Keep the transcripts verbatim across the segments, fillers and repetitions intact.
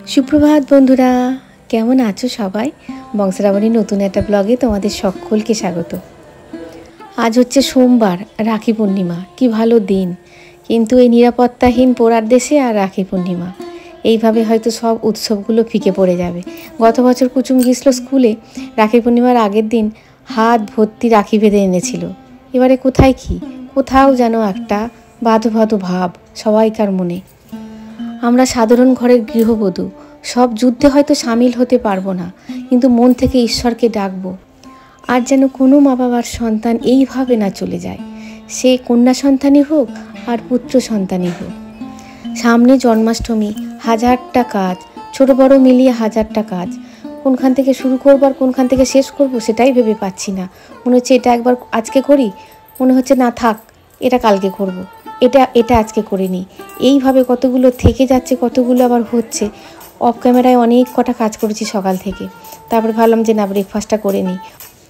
সুপ্রভাত বন্ধুরা, কেমন আছো সবাই? বংশরাবণী নতুন একটা ব্লগে তোমাদের সকলকে স্বাগত। আজ হচ্ছে সোমবার, রাখি পূর্ণিমা। কি ভালো দিন, কিন্তু এই নিরাপত্তাহীন পোড়ার দেশে আর রাখি পূর্ণিমা, এইভাবে হয়তো সব উৎসবগুলো ফিকে পড়ে যাবে। গত বছর কুচুম গিয়েছিল স্কুলে, রাখি পূর্ণিমার আগের দিন হাত ভর্তি রাখি বেঁধে এনেছিল। এবারে কোথায় কি, কোথাও যেন একটা বাধো বাধো ভাব সবাইকার মনে। আমরা সাধারণ ঘরের গৃহবধূ, সব যুদ্ধে হয়তো সামিল হতে পারবো না, কিন্তু মন থেকে ঈশ্বরকে ডাকবো আর যেন কোনো মা বাবার সন্তান এইভাবে না চলে যায়, সে কন্যা সন্তানই হোক আর পুত্র সন্তানই হোক। সামনে জন্মাষ্টমী, হাজারটা কাজ, ছোট বড় মিলিয়ে হাজারটা কাজ। কোনখান থেকে শুরু করবো আর কোনখান থেকে শেষ করব সেটাই ভেবে পাচ্ছি না। মনে হচ্ছে এটা একবার আজকে করি, মনে হচ্ছে না থাক এটা কালকে করব, এটা এটা আজকে করে নিই। এইভাবে কতগুলো থেকে যাচ্ছে, কতগুলো আবার হচ্ছে। অফ ক্যামেরায় অনেক কটা কাজ করেছি সকাল থেকে, তারপরে ভাবলাম যে না ব্রেকফাস্টটা করে নিই।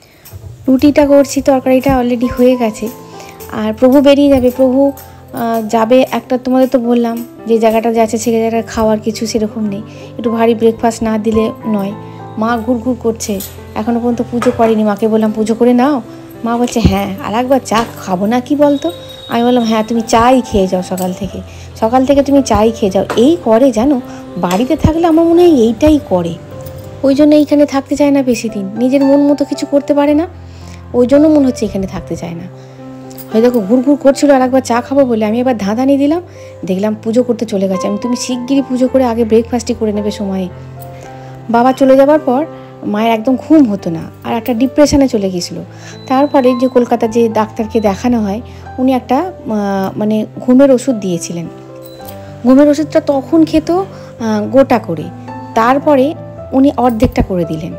রুটিটা করছি, তরকারিটা অলরেডি হয়ে গেছে। আর প্রভু বেরিয়ে যাবে, প্রভু যাবে একটা, তোমাদের তো বললাম যে জায়গাটা যাচ্ছে সে জায়গাটা খাওয়ার কিছু সেরকম নেই, একটু ভারী ব্রেকফাস্ট না দিলে নয়। মা ঘুর ঘুর করছে, এখনও পর্যন্ত পুজো করেনি। মাকে বললাম পুজো করে নাও, মা বলছে হ্যাঁ আর একবার চা খাবো না কি বলতো। আমি বললাম হ্যাঁ তুমি চাই খেয়ে যাও, সকাল থেকে সকাল থেকে তুমি চাই খেয়ে যাও। এই করে জানো, বাড়িতে থাকলে আমার মনে হয় এইটাই করে। ওই জন্য এইখানে থাকতে চায় না বেশি দিন, নিজের মন মতো কিছু করতে পারে না, ওই জন্য মনে হচ্ছে এখানে থাকতে চায় না। হয় দেখো ঘুর ঘুর করছিল আর একবার চা খাবো বলে, আমি এবার ধাঁধানি দিলাম, দেখলাম পুজো করতে চলে গেছে। আমি তুমি শিগগিরই পুজো করে আগে ব্রেকফাস্টই করে নেবে সময়ে। বাবা চলে যাবার পর মায়ের একদম ঘুম হতো না, আর একটা ডিপ্রেশনে চলে গিয়েছিলো। তারপরে যে কলকাতা যে ডাক্তারকে দেখানো হয়, উনি একটা মানে ঘুমের ওষুধ দিয়েছিলেন। ঘুমের ওষুধটা তখন খেত গোটা করে, তারপরে উনি অর্ধেকটা করে দিলেন।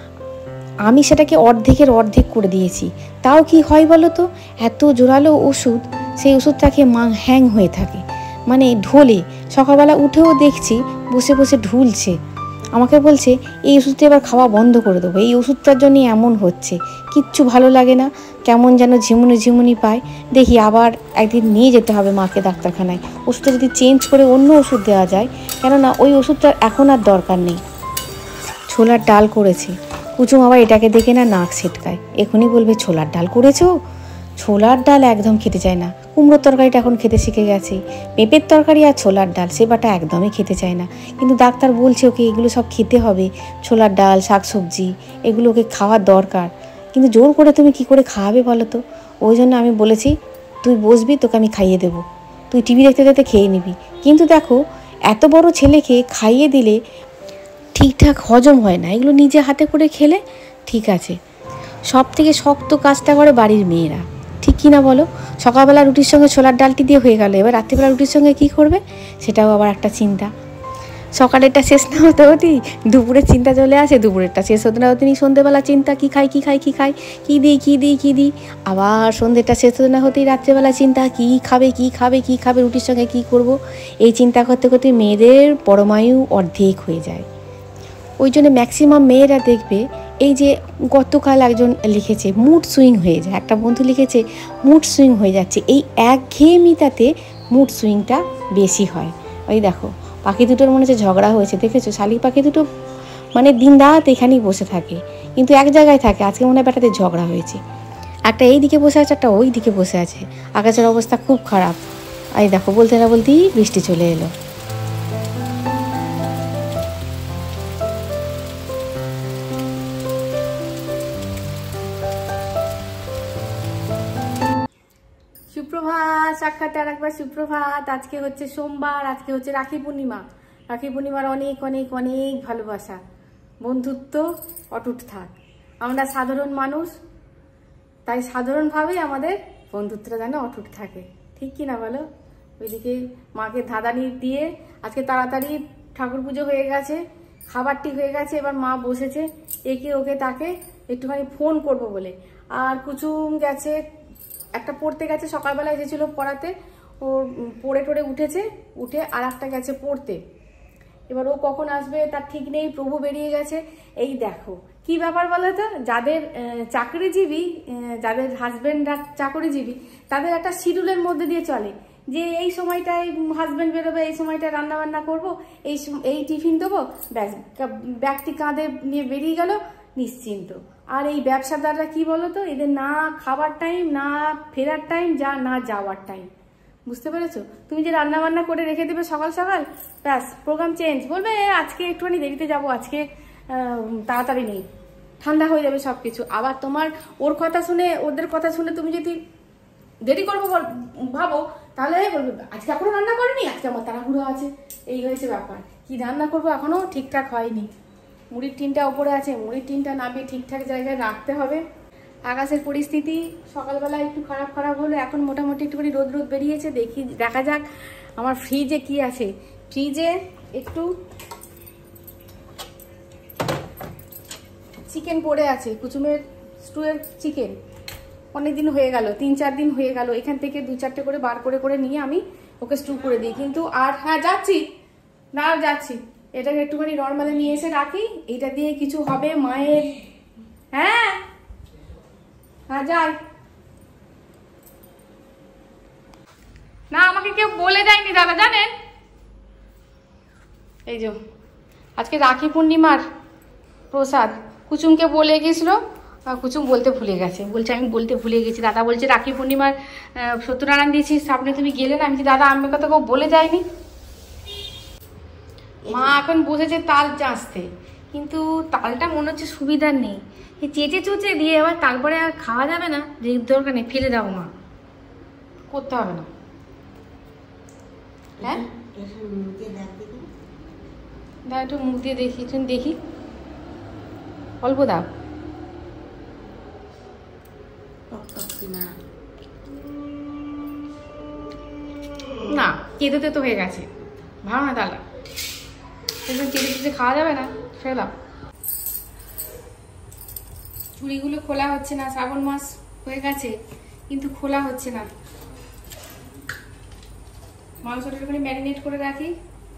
আমি সেটাকে অর্ধেকের অর্ধেক করে দিয়েছি। তাও কি হয় বলো তো, এত জোরালো ওষুধ, সেই ওষুধটাকে মা হ্যাং হয়ে থাকে, মানে ঢোলে। সকালবেলা উঠেও দেখছি বসে বসে ঢুলছে। আমাকে বলছে এই ওষুধটা এবার খাওয়া বন্ধ করে দেবো, এই ওষুধটার জন্যই এমন হচ্ছে, কিচ্ছু ভালো লাগে না, কেমন যেন ঝিমুনি ঝিমুনি পায়। দেখি আবার একদিন নিয়ে যেতে হবে মাকে ডাক্তারখানায়, ওষুধটা যদি চেঞ্জ করে অন্য ওষুধ দেওয়া যায়, কেননা ওই ওষুধটার এখন আর দরকার নেই। ছোলার ডাল করেছে, কুচুম আবার এটাকে দেখে না নাক ছিটকায়, এখনই বলবে ছোলার ডাল করেছো। ছোলার ডাল একদম খেতে চায় না। কুমড়োর তরকারিটা এখন খেতে শিখে গেছে, পেঁপের তরকারি আর ছোলার ডাল সেবাটা একদমই খেতে চায় না। কিন্তু ডাক্তার বলছে ওকে এগুলো সব খেতে হবে, ছোলার ডাল শাকসবজি এগুলো ওকে খাওয়ার দরকার। কিন্তু জোর করে তুমি কি করে খাওয়াবে বলো তো? ওই জন্য আমি বলেছি তুই বসবি, তোকে আমি খাইয়ে দেবো, তুই টিভি দেখতে দেখতে খেয়ে নিবি। কিন্তু দেখো এত বড় ছেলেকে খাইয়ে দিলে ঠিকঠাক হজম হয় না, এগুলো নিজে হাতে করে খেলে ঠিক আছে। সব থেকে শক্ত কাজটা করে বাড়ির মেয়েরা, ঠিক কি না বলো? সকালবেলা রুটির সঙ্গে ছোলার ডালটি দিয়ে হয়ে গেল, এবার রাত্রিবেলা রুটির সঙ্গে কি করবে সেটাও আবার একটা চিন্তা। সকালেরটা শেষ না হতে হতেই দুপুরের চিন্তা চলে আসে, দুপুরেরটা শেষ হতে না হতেই সন্ধ্যেবেলা চিন্তা, কী খাই কী খাই কী খাই কী দিই কী দিই কী দিই। আবার সন্ধ্যেটা শেষ হতে না হতেই রাত্রেবেলা চিন্তা, কী খাবে কী খাবে কী খাবে রুটির সঙ্গে কী করব। এই চিন্তা করতে করতে মেয়েদের পরমায়ু অর্ধেক হয়ে যায়। ওই জন্য ম্যাক্সিমাম মেয়েরা দেখবে, এই যে গতকাল একজন লিখেছে মুড সুইং হয়ে যায়, একটা বন্ধু লিখেছে মুড সুইং হয়ে যাচ্ছে। এই একঘেয়েমিতাতে মুড সুইংটা বেশি হয়। ওই দেখো পাখি দুটোর মনে হচ্ছে ঝগড়া হয়েছে, দেখেছো? শালিক পাখি দুটো মানে দিন রাত এখানেই বসে থাকে, কিন্তু এক জায়গায় থাকে। আজকে মনে হয় বেটাতে ঝগড়া হয়েছে, একটা এই দিকে বসে আছে একটা ওই দিকে বসে আছে। আকাশের অবস্থা খুব খারাপ। এই দেখো বলতে না বলতেই বৃষ্টি চলে এলো। সুপ্রভাত, সাক্ষাৎ আর একবার সুপ্রভাত। আজকে হচ্ছে সোমবার, আজকে হচ্ছে রাখি পূর্ণিমা। রাখি পূর্ণিমার অনেক অনেক অনেক ভালোবাসা, বন্ধুত্ব অটুট থাক। আমরা সাধারণ মানুষ, তাই সাধারণভাবেই আমাদের বন্ধুত্বটা যেন অটুট থাকে, ঠিক কি না বলো? ওইদিকে মাকে ধাঁধানি দিয়ে আজকে তাড়াতাড়ি ঠাকুর পুজো হয়ে গেছে, খাবারটি হয়ে গেছে, এবার মা বসেছে একে ওকে তাকে একটুখানি ফোন করব বলে। আর কুচুম গেছে একটা পড়তে গেছে, সকালবেলায় যে ছিল পড়াতে, ও পড়ে টড়ে উঠেছে, উঠে আর একটা গেছে পড়তে। এবার ও কখন আসবে তার ঠিক নেই। প্রভু বেরিয়ে গেছে। এই দেখো কি ব্যাপার বলো তো, যাদের চাকরিজীবী, যাদের হাজবেন্ডরা চাকরিজীবী, তাদের একটা শিডিউলের মধ্যে দিয়ে চলে। যে এই সময়টায় হাজব্যান্ড বেরোবে, এই সময়টায় রান্না বান্না করবো, এই এই টিফিন দেবো, ব্যাস ব্যাগটি কাঁধে নিয়ে বেরিয়ে গেল নিশ্চিন্ত। আর এই ব্যবসাদাররা কি বলো তো, এদের না খাবার টাইম, না ফেরার টাইম, যা না যাওয়ার টাইম। বুঝতে পেরেছো? তুমি যে রান্না বান্না করে রেখে দেবে সকাল সকাল, ব্যাস প্রোগ্রাম চেঞ্জ, বলবে আজকে একটুখানি দেরিতে যাব, আজকে তাড়াতাড়ি নেই, ঠান্ডা হয়ে যাবে সব কিছু। আবার তোমার ওর কথা শুনে, ওদের কথা শুনে তুমি যদি দেরি করবো ভাবো, তাহলে বলবে আজকে এখনো রান্না করেনি, আজকে আমার তাড়াহুড়ো আছে, এই হয়েছে ব্যাপার। কি রান্না করবো এখনো ঠিকঠাক হয়নি, মুড়ির টিনটা ওপরে আছে, মুড়ির টিনটা নামিয়ে ঠিকঠাক জায়গায় রাখতে হবে। আকাশের পরিস্থিতি সকালবেলা একটু খারাপ খারাপ হলো, এখন মোটামুটি একটুখানি রোদ রোদ বেরিয়েছে। দেখি দেখা যাক আমার ফ্রিজে কি আছে। ফ্রিজে একটু চিকেন পড়ে আছে, কুচুমের স্টুয়ের চিকেন, অনেকদিন হয়ে গেল, তিন চার দিন হয়ে গেল। এখান থেকে দু চারটে করে বার করে করে নিয়ে আমি ওকে স্টু করে দিই। কিন্তু আর হ্যাঁ যাচ্ছি না, যাচ্ছি, এটাকে একটুখানি নর্মালে নিয়ে এসে রাখি, এটা দিয়ে কিছু হবে মায়ের। হ্যাঁ হ্যাঁ যাই না, আমাকে কেউ বলে দেয়নি দাদা, জানেন? এই যে আজকে রাখি পূর্ণিমার প্রসাদ কুচুমকে বলে গেছিল, কুচুম বলতে ভুলে গেছে, বলছে আমি বলতে ভুলে গেছি। দাদা বলছে রাখি পূর্ণিমার সত্যনারায়ণ দিয়েছি, সামনে তুমি গেলে না। আমি দাদা আমি কথা কেউ বলে যায়নি। মা এখন বসেছে তাল চাঁচতে, কিন্তু তালটা মনে হচ্ছে সুবিধার নেই, এই চেঁচে চুচে দিয়ে আবার তারপরে আর খাওয়া যাবে না, যে দরকার নেই, ফেলে দাও মা, করতে হবে না। হ্যাঁ দাও একটু মুখ দিয়ে দেখি, একটু দেখি, অল্প দাও না, কেঁদে তো হয়ে গেছে, ভালো না তালা, চেঁচে চেঁচে খাওয়া যাবে না, ফেলে দাও। চুড়িগুলো খোলা হচ্ছে না, শ্রাবণ মাস হয়ে গেছে কিন্তু খোলা হচ্ছে না। মাংসটা একটু ম্যারিনেট করে রাখি।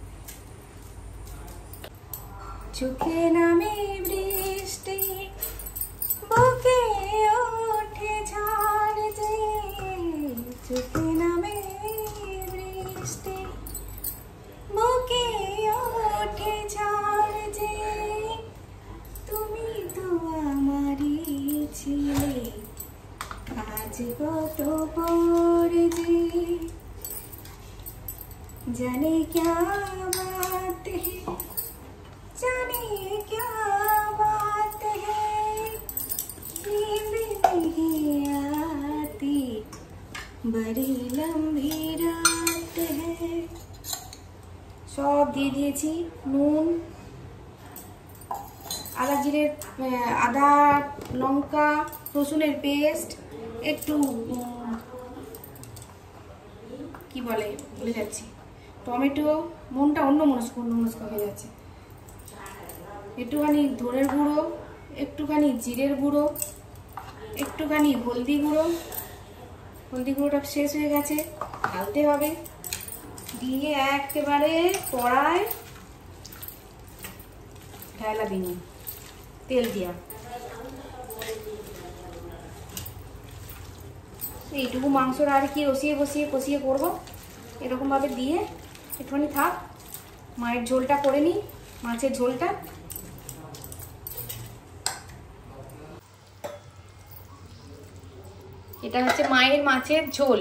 চোখে নামে বৃষ্টি, বুকে ওঠে ঝড় যে, চোখে নামে বৃষ্টি, বুকে ওঠে ঝড় যে, তুমি তো আমারই ছিলে, আজ কত পরে যে, जाने क्या बात है, जाने क्या बात है, नींद नहीं आती, बड़ी लंबी रात है। सब দিয়ে দিয়েছি নুন, আদা জিরে, আদা লঙ্কা রসুনের পেস্ট, একটু কি বলে ভুলে যাচ্ছি, টমেটো, মনটা অন্য মনস্ক অন্য মনস্ক হয়ে যাচ্ছে, একটুখানি ধনের গুঁড়ো, একটুখানি জিরের গুঁড়ো, একটুখানি হলদি গুঁড়ো, হলদি গুঁড়োটা শেষ হয়ে গেছে, ঢালতে হবে, দিয়ে একেবারে কড়ায় ঢালা দিন তেল দিয়া, এইটুকু মাংসটা আর কি রসিয়ে বসিয়ে কষিয়ে করবো, এরকম ভাবে দিয়ে একটুখানি থাক, মায়ের ঝোলটা করে নিই, মাছের ঝোলটা। এটা হচ্ছে মায়ের মাছের ঝোল,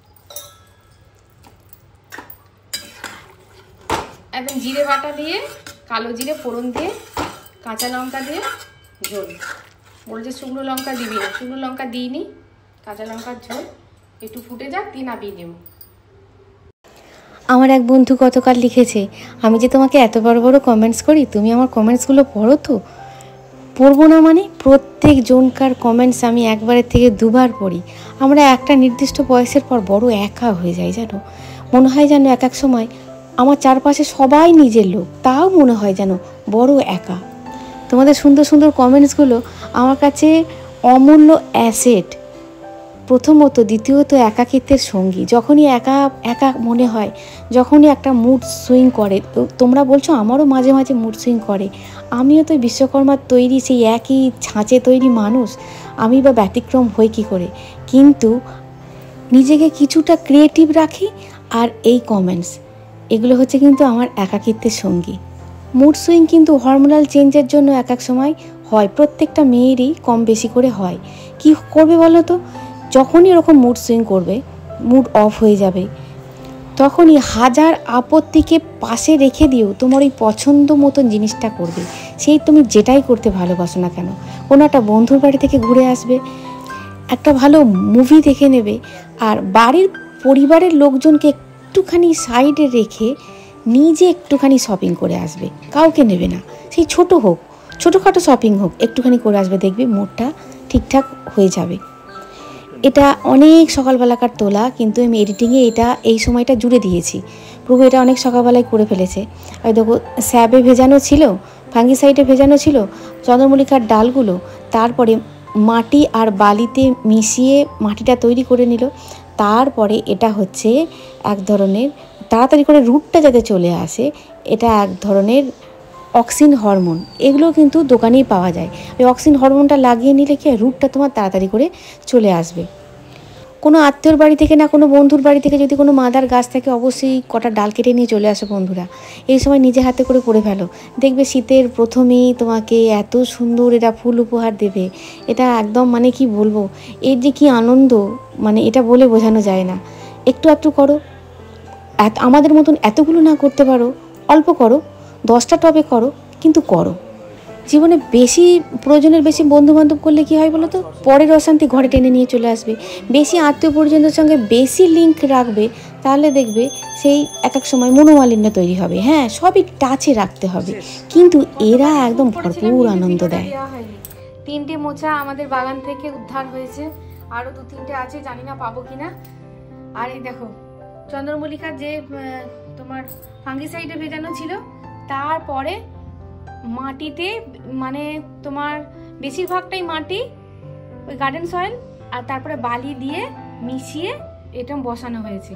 একদম জিরে বাটা দিয়ে, কালো জিরে ফোড়ন দিয়ে, কাঁচা লঙ্কা দিয়ে ঝোল। বলছে শুকনো লঙ্কা দিবি না, শুকনো লঙ্কা দিইনি, কাঁচা লঙ্কার ঝোল, একটু ফুটে যাক দিয়ে নামিয়ে নেব। আমার এক বন্ধু গতকাল লিখেছে, আমি যে তোমাকে এত বড় বড় কমেন্টস করি, তুমি আমার কমেন্টসগুলো পড়ো তো? পড়বো না মানে? প্রত্যেক জনকার কমেন্টস আমি একবারের থেকে দুবার পড়ি। আমরা একটা নির্দিষ্ট বয়সের পর বড় একা হয়ে যাই, জানো, মনে হয় যেন এক এক সময় আমার চারপাশে সবাই নিজের লোক, তাও মনে হয় যেন বড় একা। তোমাদের সুন্দর সুন্দর কমেন্টসগুলো আমার কাছে অমূল্য অ্যাসেট, প্রথমত। দ্বিতীয়ত একাকিত্বের সঙ্গী, যখনই একা একা মনে হয়, যখনই একটা মুড সুইং করে, তোমরা বলছো আমারও মাঝে মাঝে মুড সুইং করে, আমিও তো বিশ্বকর্মার তৈরি সেই একই ছাঁচে তৈরি মানুষ, আমি বা ব্যতিক্রম হই কী করে? কিন্তু নিজেকে কিছুটা ক্রিয়েটিভ রাখি আর এই কমেন্টস, এগুলো হচ্ছে কিন্তু আমার একাকিত্বের সঙ্গী। মুড সুইং কিন্তু হরমোনাল চেঞ্জের জন্য এক এক সময় হয়, প্রত্যেকটা মেয়েরই কম বেশি করে হয়। কি করবে বলো তো, যখনই এরকম মুড সুইং করবে, মুড অফ হয়ে যাবে, তখনই হাজার আপত্তিকে পাশে রেখে দিও তোমার ওই পছন্দ মতন জিনিসটা করবে। সেই তুমি যেটাই করতে ভালোবাসো না কেন, কোনো একটা বন্ধুর বাড়ি থেকে ঘুরে আসবে, একটা ভালো মুভি দেখে নেবে, আর বাড়ির পরিবারের লোকজনকে একটুখানি সাইডে রেখে নিজে একটুখানি শপিং করে আসবে, কাউকে নেবে না। সেই ছোট হোক, ছোটোখাটো শপিং হোক, একটুখানি করে আসবে, দেখবে মুডটা ঠিকঠাক হয়ে যাবে। এটা অনেক সকালবেলাকার তোলা, কিন্তু আমি এডিটিংয়ে এটা এই সময়টা জুড়ে দিয়েছি। প্রভু এটা অনেক সকালবেলায় করে ফেলেছে। ওই দেখো স্যাবে ভেজানো ছিল, ফাঙ্গিসাইডে ভেজানো ছিল চন্দ্রমল্লিকার ডালগুলো, তারপরে মাটি আর বালিতে মিশিয়ে মাটিটা তৈরি করে নিল। তারপরে এটা হচ্ছে এক ধরনের, তাড়াতাড়ি করে রুটটা যাতে চলে আসে, এটা এক ধরনের অক্সিন হরমোন। এগুলো কিন্তু দোকানেই পাওয়া যায়। ওই অক্সিন হরমোনটা লাগিয়ে নিলে কি রুটটা তোমার তাড়াতাড়ি করে চলে আসবে। কোনো আত্মীয়র বাড়ি থেকে না কোনো বন্ধুর বাড়ি থেকে যদি কোনো মাদার গাছ থাকে, অবশ্যই কটা ডাল কেটে নিয়ে চলে আসো বন্ধুরা। এই সময় নিজে হাতে করে করে ফেলো, দেখবে শীতের প্রথমেই তোমাকে এত সুন্দর এরা ফুল উপহার দেবে। এটা একদম মানে কি বলবো, এর যে কি আনন্দ, মানে এটা বলে বোঝানো যায় না। একটু একটু করো, এত আমাদের মতন এতগুলো না করতে পারো, অল্প করো, দশটা টবে করো, কিন্তু করো। জীবনে বেশি প্রয়োজনের বেশি বন্ধুবান্ধব করলে কি হয় বলো তো, পরের অশান্তি ঘরে টেনে নিয়ে চলে আসবে। বেশি আত্মীয় পরিজনদের সঙ্গে বেশি লিঙ্ক রাখবে, তাহলে দেখবে সেই এক এক সময় মনোমালিন্য তৈরি হবে। হ্যাঁ, সবই টাচে রাখতে হবে, কিন্তু এরা একদম ভরপুর আনন্দ দেয়। তিনটে মোচা আমাদের বাগান থেকে উদ্ধার হয়েছে, আরও দু তিনটে আছে, জানি না পাবো কিনা। আর এই দেখো চন্দ্রমল্লিকার যে তোমার ফাঙ্গিসাইডে ভেজানো ছিল, তারপরে মাটিতে, মানে তোমার বেশিরভাগটাই মাটি, ওই গার্ডেন সয়েল, আর তারপরে বালি দিয়ে মিশিয়ে এটা বসানো হয়েছে।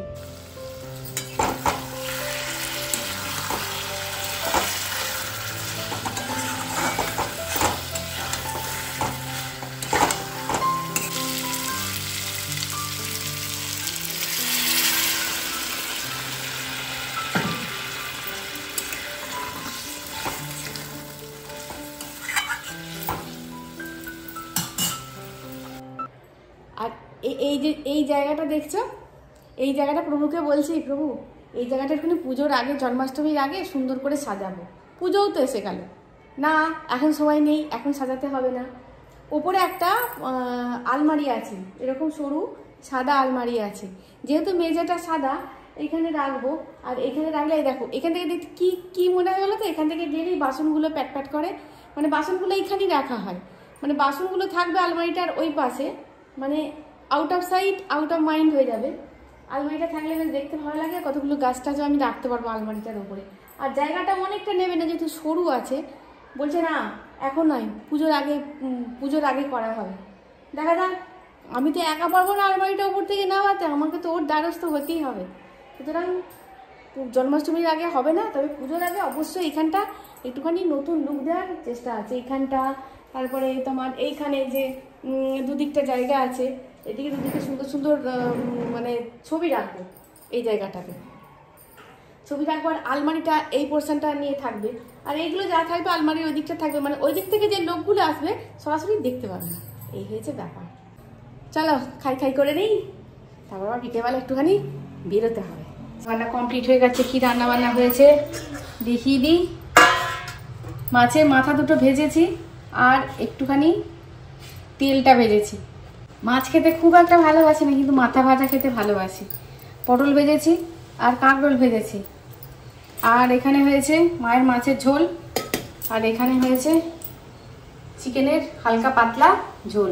আর এই যে এই জায়গাটা দেখছো, এই জায়গাটা প্রভুকে বলছি, প্রভু এই জায়গাটা একটু পুজোর আগে, জন্মাষ্টমীর আগে সুন্দর করে সাজাবো। পুজোও তো এসে গেল, না এখন সময় নেই, এখন সাজাতে হবে না। ওপরে একটা আলমারি আছে, এরকম সরু সাদা আলমারি আছে, যেহেতু মেঝেটা সাদা এখানে রাখবো। আর এখানে রাখলে এই দেখো, এখান থেকে দেখতে কি কি মনে হয় বলো তো, এখান থেকে গেলেই বাসনগুলো প্যাট প্যাট করে, মানে বাসনগুলো এইখানেই রাখা হয়, মানে বাসনগুলো থাকবে আলমারিটার ওই পাশে, মানে out of sight out of mind হয়ে যাবে। আলমারিটা থাকলে বেশ দেখতে ভালো লাগে, কতগুলো গাছ টাছও আমি রাখতে পারবো আলমারিটার উপরে। আর জায়গাটা অনেকটা নেবে না, যেহেতু সরু আছে। বলছে না এখন নয়, পুজোর আগে, পুজোর আগে করা হবে। দেখা যাক, আমি তো একা পারবো না আলমারিটা উপর থেকে নামাতে, আমাকে তো ওর দ্বারস্থ হতেই হবে। সুতরাং জন্মাষ্টমীর আগে হবে না, তবে পুজোর আগে অবশ্যই এখানটা একটুখানি নতুন লুক দেওয়ার চেষ্টা আছে। এইখানটা, তারপরে তোমার এইখানে যে দুদিকটা জায়গা আছে, এদিকে দুদিকে সুন্দর সুন্দর মানে ছবি রাখবো, এই জায়গাটাতে ছবি রাখবো। আর আলমারিটা এই পোর্শনটা নিয়ে থাকবে, আর এইগুলো যা থাকবে আলমারির ওই দিকটা থাকবে, মানে ওই দিক থেকে যে লোকগুলো আসবে সরাসরি দেখতে পাবে না। এই হয়েছে ব্যাপার। চলো খাই খাই করে নিই, তারপর আবার বিকেলবেলা একটুখানি বেরোতে হবে। রান্না কমপ্লিট হয়ে গেছে। কি রান্না বান্না হয়েছে দেখিয়ে দিই। মাছের মাথা দুটো ভেজেছি, আর একটুখানি তেলটা ভেজেছি। মাছ খেতে খুব একটা ভালোবাসি না, কিন্তু মাথা ভাজা খেতে ভালোবাসি। পটল ভেজেছি আর কাঁকরোল ভেজেছি। আর এখানে হয়েছে মায়ের মাছের ঝোল, আর এখানে হয়েছে চিকেনের হালকা পাতলা ঝোল।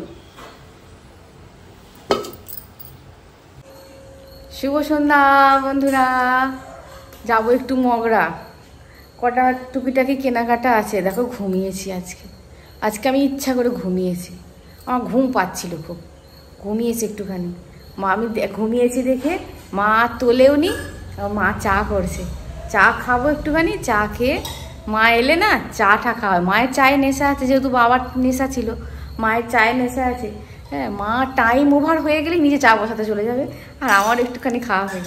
শুভ সন্ধ্যা বন্ধুরা, যাবো একটু মগরা, কটা টুকিটাকি কেনাকাটা আছে। দেখো ঘুমিয়েছি আজকে, আজকে আমি ইচ্ছা করে ঘুমিয়েছি, আমার ঘুম পাচ্ছিল খুব, ঘুমিয়েছি একটুখানি। মা আমি ঘুমিয়েছি দেখে মা তোলেও নি, মা চা করছে, চা খাবো একটুখানি। চা খেয়ে মা এলে না চাটা খাওয়ায়, মায়ের চায়ে নেশা আছে, যেহেতু বাবার নেশা ছিল, মায়ের চায়ে নেশা আছে। হ্যাঁ, মা টাইম ওভার হয়ে গেলেই নিজে চা বসাতে চলে যাবে, আর আমার একটুখানি খাওয়া হয়ে যায়।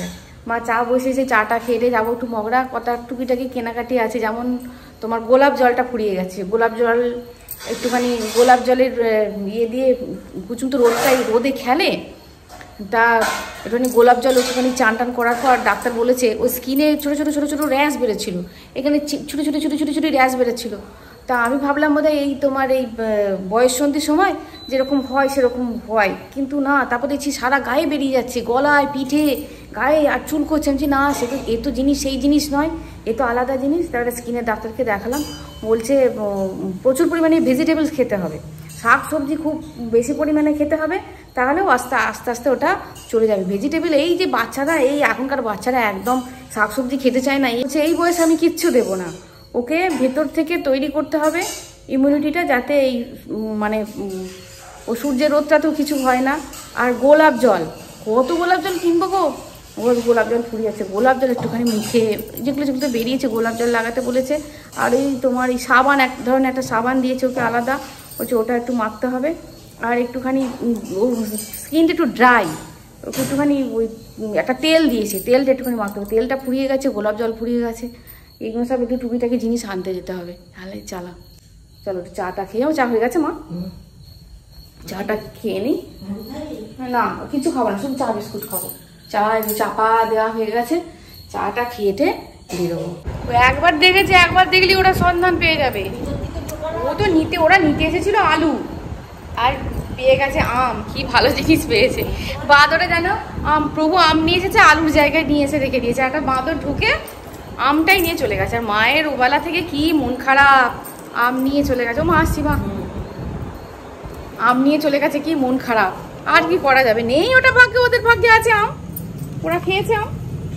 মা চা বসেছে, চাটা খেয়ে যাবো একটু মগরা, কটা টুকিটাকি কেনাকাটি আছে, যেমন তোমার গোলাপ জলটা ফুরিয়ে গেছে, গোলাপ জল একটুখানি গোলাপ জলের ইয়ে দিয়ে কুচুম তো রোদটাই রোদে খেলে, তা একটুখানি গোলাপ জল একটুখানি চান টান করার পর ডাক্তার বলেছে ওই স্কিনে ছোটো ছোটো ছোটো ছোটো র্যাশ বেরোচ্ছিল, এখানে ছোটো ছোটো ছোটো ছোটো ছোটো র্যাশ বেরোচ্ছিলো। তা আমি ভাবলাম বোধহয় এই তোমার এই বয়ঃসন্ধির সময় যেরকম হয় সেরকম হয়, কিন্তু না, তারপর দেখছি সারা গায়ে বেরিয়ে যাচ্ছে, গলায় পিঠে গায়ে আর চুল করছে। আমি না, সে তো এ তো জিনিস সেই জিনিস নয়, এ তো আলাদা জিনিস। তারপরে স্কিনের ডাক্তারকে দেখালাম, বলছে প্রচুর পরিমাণে ভেজিটেবলস খেতে হবে, শাক সবজি খুব বেশি পরিমাণে খেতে হবে, তাহলেও আস্তে আস্তে আস্তে ওটা চলে যাবে। ভেজিটেবল এই যে বাচ্চারা, এই এখনকার বাচ্চারা একদম শাক সবজি খেতে চায় না, এই হচ্ছে এই বয়সে আমি কিচ্ছু দেবো না, ওকে ভেতর থেকে তৈরি করতে হবে ইমিউনিটিটা, যাতে এই মানে ও সূর্যের রোদটাতেও কিছু হয় না। আর গোলাপ জল, কত গোলাপ জল কিনবো গো, ওর গোলাপ জল ফুরিয়ে যাচ্ছে, গোলাপ জল একটুখানি মুখে যেগুলো যেগুলো বেরিয়েছে গোলাপ জল লাগাতে বলেছে। আর এই তোমার এই সাবান, এক ধরনের একটা সাবান দিয়েছে ওকে আলাদা, হচ্ছে ওটা একটু মাখতে হবে। আর একটুখানি স্কিনটা একটু ড্রাই, ওকে একটুখানি ওই একটা তেল দিয়েছে, তেলটা একটুখানি মাখতে হবে, তেলটা ফুরিয়ে গেছে, গোলাপ জল ফুরিয়ে গেছে, এগুলো সব একটু টুকিটাকি জিনিস আনতে যেতে হবে। তাহলে চালা, চলো একটু চাটা খেয়ে যাও। চা হয়ে গেছে মা? চাটা খেয়ে নিই। না কিছু খাবো না, শুধু চা বিস্কুট খাবো। চা চাপা দেওয়া হয়ে গেছে, চাটা খেয়েটে বেরোবো। একবার দেখেছে, একবার দেখলি ওরা সন্ধান পেয়ে যাবে। ও তো নিতে, ওরা নিতে এসেছিল আলু, আর পেয়ে গেছে আম। কি ভালো জিনিস পেয়েছে বাঁদরে, জানো আম, প্রভু আম নিয়ে এসেছে, আলুর জায়গায় নিয়ে এসে রেখে দিয়েছে। একটা বাঁদর ঢুকে আমটাই নিয়ে চলে গেছে, আর মায়ের ওবেলা থেকে কি মন খারাপ, আম নিয়ে চলে গেছে। ও মা আসছি মা, আম নিয়ে চলে গেছে, কি মন খারাপ। আর কি করা যাবে, নেই ওটা ভাগ্যে, ওদের ভাগ্যে আছে আম, ওরা খেয়েছে আম।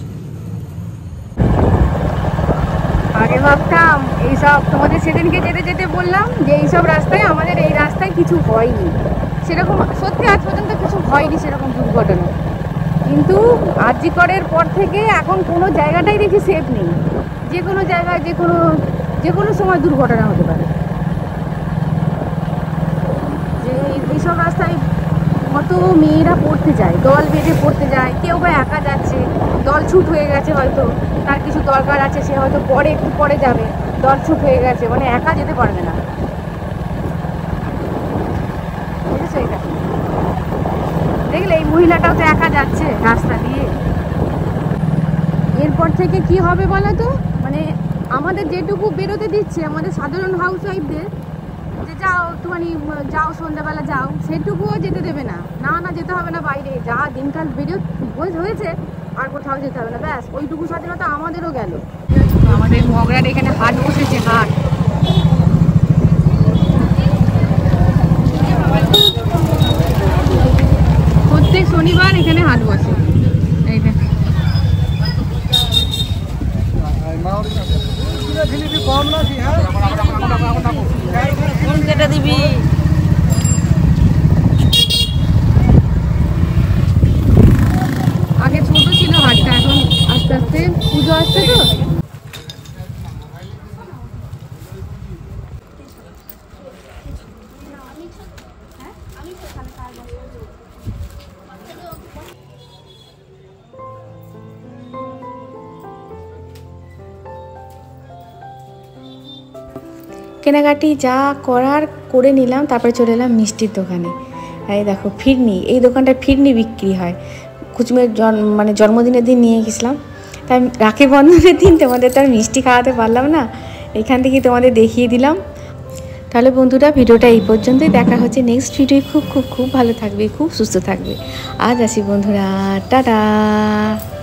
আগে ভাবতাম এইসব, তোমাদের সেদিনকে যেতে যেতে বললাম যে এইসব রাস্তায়, আমাদের এই রাস্তায় কিছু হয়নি সেরকম, সত্যি আজ পর্যন্ত কিছু হয়নি সেরকম দুর্ঘটনা। কিন্তু আরজি করের পর থেকে এখন কোনো জায়গাটাই দেখি সেফ নেই, যে কোনো জায়গায় যে কোনো যে কোনো সময় দুর্ঘটনা হতে পারে। যে এইসব রাস্তায় কত মেয়েরা পড়তে যায়, দল বেঁধে পড়তে যায়, কেউ বা একা যাচ্ছে, দল ছুট হয়ে গেছে, হয়তো তার কিছু দরকার আছে, সে হয়তো পরে একটু পরে যাবে, দল ছুট হয়ে গেছে, মানে একা যেতে পারবে না, বুঝেছো? এটা দেখলে এই মহিলাটাও তো একা যাচ্ছে রাস্তা দিয়ে। এরপর থেকে কি হবে বলো তো, মানে আমাদের যেটুকু বেরোতে দিচ্ছে আমাদের সাধারণ হাউস ওয়াইফদের, যে যাও একটুখানি যাও সন্ধ্যাবেলা যাও, সেটুকুও যেতে দেবে না। না না যেতে হবে না বাইরে, যা দিনকাল বেরিয়ে হয়েছে আর কোথাও যেতে হবে না, ব্যাস ওইটুকু স্বাধীনতা আমাদেরও গেল। আমাদের মগরার এখানে হাট বসেছে, হাট প্রত্যেক শনিবার এখানে হাট বসে। এই দেখ কেটে দিবি। আগে ছোট ছিল হাটটা, এখন আস্তে আস্তে পুজো আসছে তো। কেনাকাটি যা করার করে নিলাম, তারপরে চলে এলাম মিষ্টির দোকানে। এই দেখো ফিরনি, এই দোকানটায় ফিরনি বিক্রি হয়। কুচুমের জন্ম মানে জন্মদিনের দিন নিয়ে গেছিলাম, তাই রাখি বন্ধনের দিন তোমাদের তো আর মিষ্টি খাওয়াতে পারলাম না, এখান থেকে তোমাদের দেখিয়ে দিলাম। তাহলে বন্ধুরা ভিডিওটা এই পর্যন্তই, দেখা হচ্ছে নেক্সট ভিডিও। খুব খুব খুব ভালো থাকবে, খুব সুস্থ থাকবে। আজ আসি বন্ধুরা, টাটা।